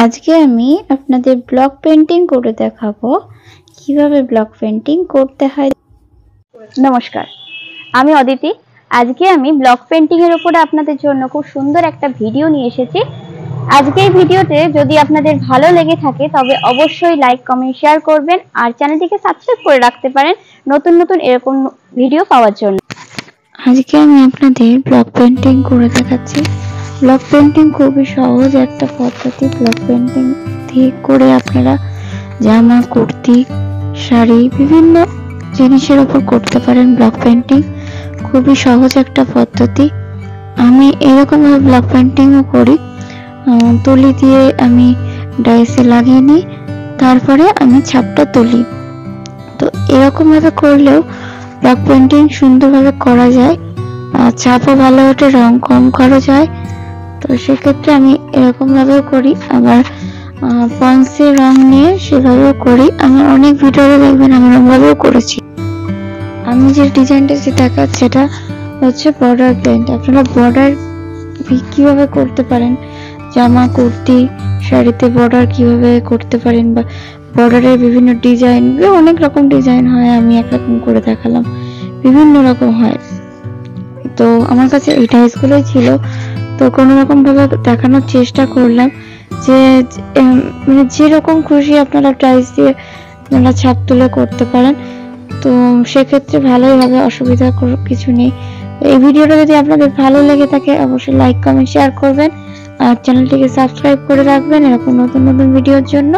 আজকে আমি আপনাদের ব্লক পেন্টিং করে দেখাবো কিভাবে ব্লক পেন্টিং করতে হয়। নমস্কার, আমি অদিতি। আজকে আমি ব্লক পেন্টিং এর উপরে আপনাদের জন্য খুব সুন্দর একটা ভিডিও নিয়ে এসেছি। আজকে এই ভিডিওতে যদি আপনাদের ভালো লেগে থাকে তবে অবশ্যই লাইক, কমেন্ট, শেয়ার করবেন আর চ্যানেলটিকে সাবস্ক্রাইব করে রাখতে পারেন নতুন নতুন এরকম ভিডিও পাওয়ার জন্য। আজকে আমি আপনাদের ব্লক পেন্টিং করে দেখাচ্ছি। ব্লক পেন্টিং খুবই সহজ একটা পদ্ধতি। ব্লক পেন্টিং দিয়ে করে আপনারা জামা, কুর্তি, শাড়ি বিভিন্ন জিনিসের উপর করতে পারেন। ব্লক পেন্টিং খুবই সহজ একটা পদ্ধতি। আমি এরকম ভাবে ব্লক পেন্টিংও করি। তুলি দিয়ে আমি ডাইসে লাগিয়ে নিই, তারপরে আমি ছাপটা তুলি। তো এরকম ভাবে করলেও ব্লক পেন্টিং সুন্দরভাবে করা যায়, ছাপও ভালো ওঠে, রং কম খরচ হয়। তো সেক্ষেত্রে আমি এরকম ভাবেও করি, আবার পন্সে রং নিয়ে সেভাবেও করি। আমার অনেক ভিডিওতে দেখবেন আমি ওভাবেও করেছি। আমি যে ডিজাইনটা দেখাচ্ছি সেটা হচ্ছে বর্ডার পেইন্ট। আপনারা বর্ডার কিভাবে করতে পারেন, জামা, কুর্তি, শাড়িতে বর্ডার কিভাবে করতে পারেন, বা বর্ডারের বিভিন্ন ডিজাইন, অনেক রকম ডিজাইন হয়। আমি একরকম করে দেখালাম, বিভিন্ন রকম হয়। তো আমার কাছে এই টাইপসগুলোই ছিল, তো কোনো রকম ভাবে দেখানোর চেষ্টা করলাম যে মানে যেরকম খুশি আপনারা টাইপস দিয়ে আপনারা ছাপ তুলে করতে পারেন। তো সেক্ষেত্রে ভালোই হবে, অসুবিধা কিছু নেই। এই ভিডিওটা যদি আপনাদের ভালো লেগে থাকে অবশ্যই লাইক, কমেন্ট, শেয়ার করবেন আর চ্যানেলটিকে সাবস্ক্রাইব করে রাখবেন এরকম নতুন নতুন ভিডিওর জন্য।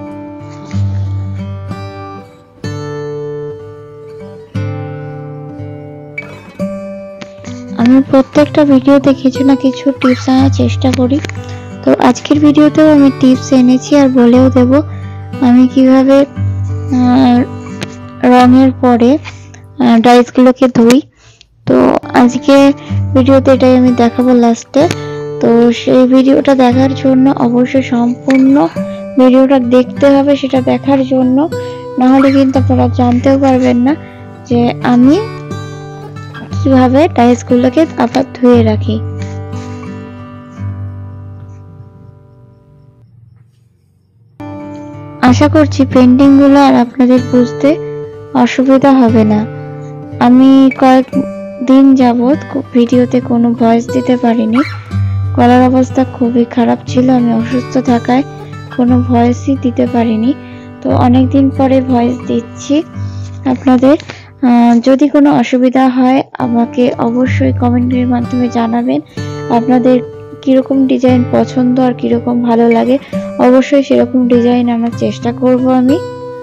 আমি প্রত্যেকটা ভিডিওতে কিছু না কিছু টিপস আনার চেষ্টা করি। তো আজকের ভিডিওতেও আমি টিপস এনেছি আর বলেও দেব আমি কিভাবে রঙের পরে ডাইসগুলোকে ধুই। তো আজকে ভিডিওতে এটাই আমি দেখাবো লাস্টে। তো সেই ভিডিওটা দেখার জন্য অবশ্যই সম্পূর্ণ ভিডিওটা দেখতে হবে। সেটা দেখার জন্য, না হলে কিন্তু আপনারা জানতেও পারবেন না যে আমি কিভাবে টাইলসগুলোকে আবার ধুয়ে রাখি। আশা করছি পেন্টিং গুলো আর আপনাদের বুঝতে অসুবিধা হবে না। আমি কয়েকদিন যাবত ভিডিওতে কোনো ভয়েস দিতে পারিনি, গলার অবস্থা খুবই খারাপ ছিল। আমি অসুস্থ থাকায় কোনো ভয়েসই দিতে পারিনি। তো অনেকদিন পরে ভয়েস দিচ্ছি আপনাদের। যদি কোনো অসুবিধা হয় আমাকে অবশ্যই কমেন্টের মাধ্যমে জানাবেন। আপনাদের কিরকম ডিজাইন পছন্দ আর কিরকম ভালো লাগে অবশ্যই সেরকম ডিজাইন আনার চেষ্টা করব আমি।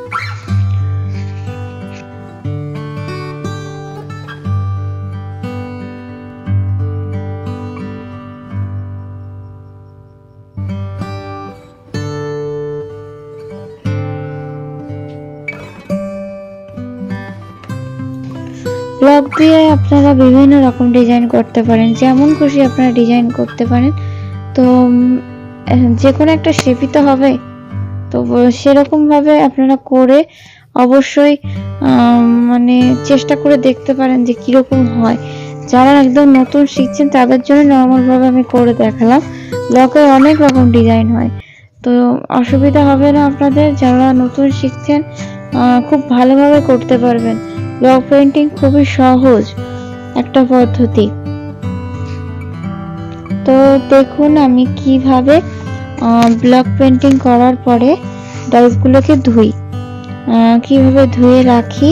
ব্লক দিয়ে আপনারা বিভিন্ন রকম ডিজাইন করতে পারেন, যেমন খুশি আপনারা ডিজাইন করতে পারেন। তো যে কোনো একটা শেপই তো হবে, তো সেরকম ভাবে আপনারা করে অবশ্যই মানে চেষ্টা করে দেখতে পারেন যে কিরকম হয়। যারা একদম নতুন শিখছেন তাদের জন্য নর্মাল ভাবে আমি করে দেখালাম। ব্লকের অনেক রকম ডিজাইন হয়, তো অসুবিধা হবে না আপনাদের। যারা নতুন শিখছেন খুব ভালোভাবে করতে পারবেন। ব্লক পেইন্টিং খুবই সহজ একটা পদ্ধতি। তো দেখুন আমি কিভাবে ব্লক পেইন্টিং করার পরে ডাইসগুলোকে ধুই, কিভাবে ধুয়ে রাখি।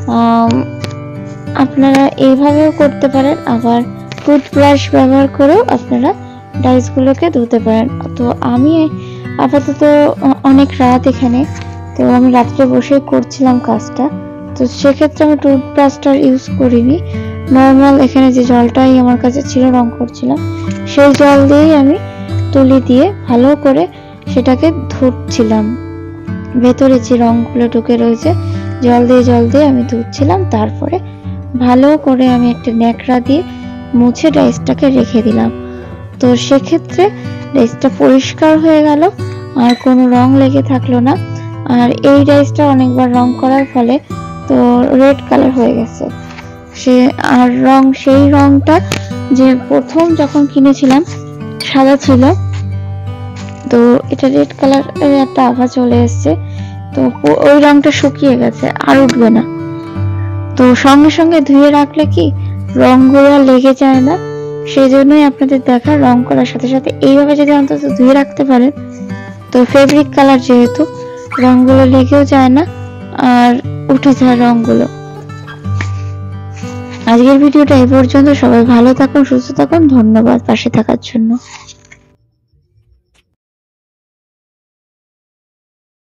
আপনারা এইভাবেও করতে পারেন, আবার টুথব্রাশ ব্যবহার করেও আপনারা ডাইসগুলোকে ধুতে পারেন। তো আমি আপাতত অনেক রাত এখানে, তো আমি রাত্রে বসে করছিলাম কাজটা। তো সেক্ষেত্রে আমি টুথব্রাশটা ইউজ করিনি, নর্মাল এখানে যে জলটাই আমার কাছে ছিল রং করছিলাম সেই জল দিয়েই আমি তুলি দিয়ে ভালো করে সেটাকে ধুচ্ছিলাম। ভেতরে যে রংগুলো ঢুকে রয়েছে জল দিয়ে আমি ধুচ্ছিলাম। তারপরে ভালো করে আমি একটা ন্যাকড়া দিয়ে মুছে ডাইসটাকে রেখে দিলাম। তো সেক্ষেত্রে ডাইসটা পরিষ্কার হয়ে গেল, আর কোনো রং লেগে থাকলো না। আর এই ডাইসটা অনেকবার রং করার ফলে তো রেড কালার হয়ে গেছে সে। আর সেই রংটা যে প্রথম যখন কিনেছিলাম সাদা ছিল, তো এটা রেড কালার একটা আভা চলে এসছে, তো ওই রংটা শুকিয়ে গেছে, আর উঠবে না। তো সঙ্গে সঙ্গে ধুয়ে রাখলে কি রংগুলো লেগে যায় না, সেই জন্যই আপনাদের দেখা রং করার সাথে সাথে এইভাবে যদি অন্তত ধুয়ে রাখতে পারেন, তো ফেব্রিক কালার যেহেতু রংগুলো লেগেও যায় না আর উঠে যায় রংগুলো। আজকের ভিডিওটা এই পর্যন্ত। সবাই ভালো থাকুন, সুস্থ থাকুন, ধন্যবাদ পাশে থাকার জন্য।